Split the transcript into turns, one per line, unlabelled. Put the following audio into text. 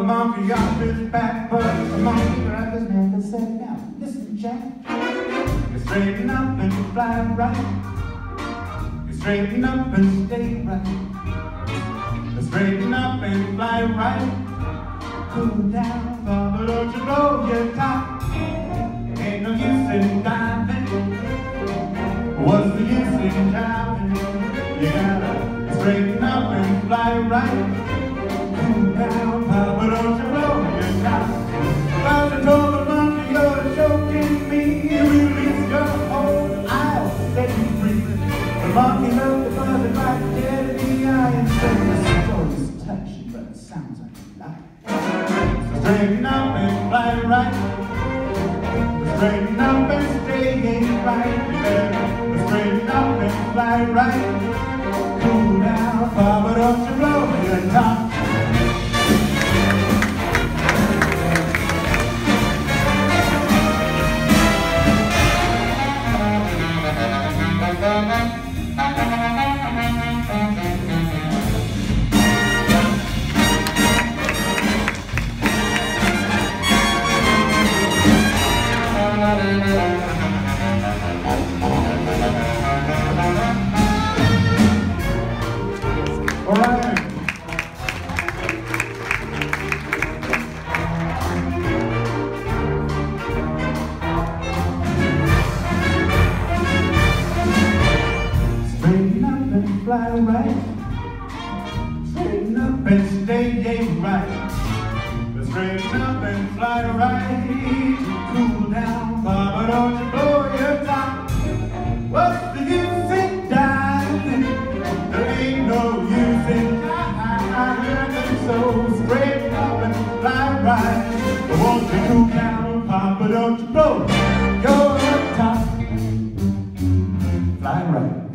the monkey off his back, but the monkey grabbed his neck and said, now, listen, Jack, you straighten up and fly right. You straighten up and stay right. You straighten up and fly right. Cool down, but don't you blow your top. Ain't no use in diving. What's the use in diving? You gotta straighten up and fly right. Cool down, but don't you blow your top. Well, I told the monkey, you're choking me. Release your hold, I'll set you free. The monkey looked the buzzard right dead in the eye and said, this story is touching, but it sounds like a lie. So straighten up and fly right. Straighten up and stay right. Straighten up and fly right. Cool down, but don't you blow your top. All right. Straighten up and fly right. Straighten up and stay right. Straighten up and fly right. Cool down, but don't you blow your top. What's the use in diving? There ain't no use in diving. So straighten up and fly right. But won't you cool down, Papa, don't you blow your top. Fly right.